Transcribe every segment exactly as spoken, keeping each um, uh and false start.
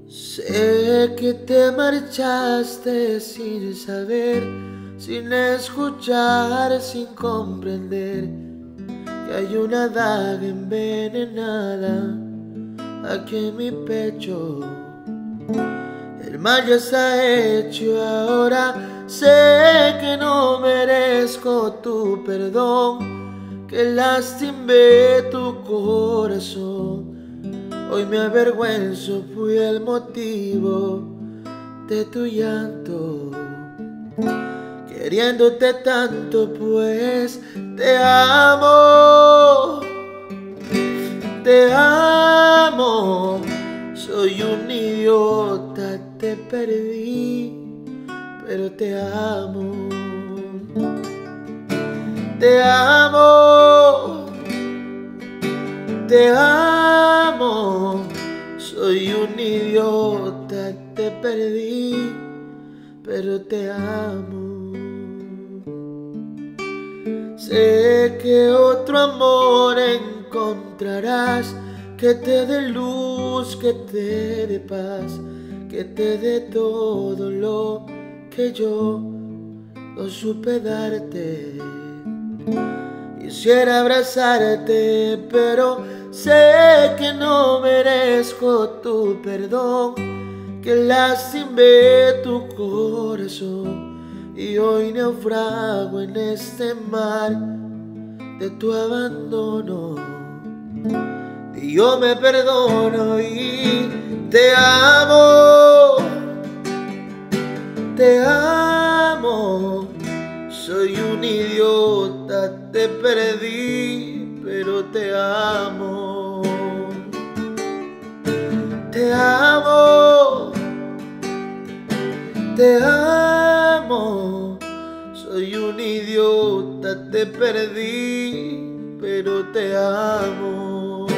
Sé que te marchaste sin saber, sin escuchar, sin comprender que hay una daga envenenada aquí en mi pecho. El mal ya está hecho, ahora sé que no merezco tu perdón, que lastimé tu corazón. Hoy me avergüenzo, fui el motivo de tu llanto, queriéndote tanto, pues te amo, te amo. Soy un idiota, te perdí, pero te amo, te amo, te amo. Soy un idiota, te perdí, pero te amo. Sé que otro amor encontrarás, que te dé luz, que te dé paz, que te dé todo lo que yo no supe darte. Quisiera abrazarte, pero sé que no merezco tu perdón, que lastimé tu corazón y hoy naufrago en este mar de tu abandono. Y yo me perdono y te amo, te amo. Soy un idiota, te perdí, pero te amo, te amo, te amo. Soy un idiota, te perdí, pero te amo,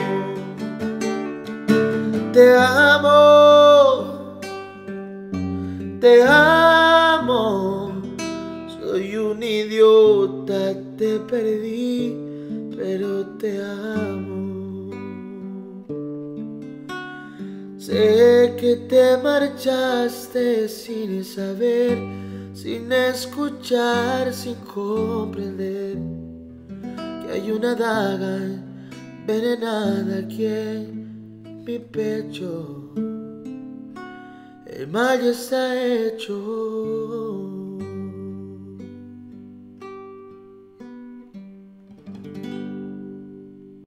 te amo, te amo. Soy un idiota, te perdí, pero te amo. Sé que te marchaste sin saber, sin escuchar, sin comprender que hay una daga envenenada aquí en mi pecho. El mal ya está hecho.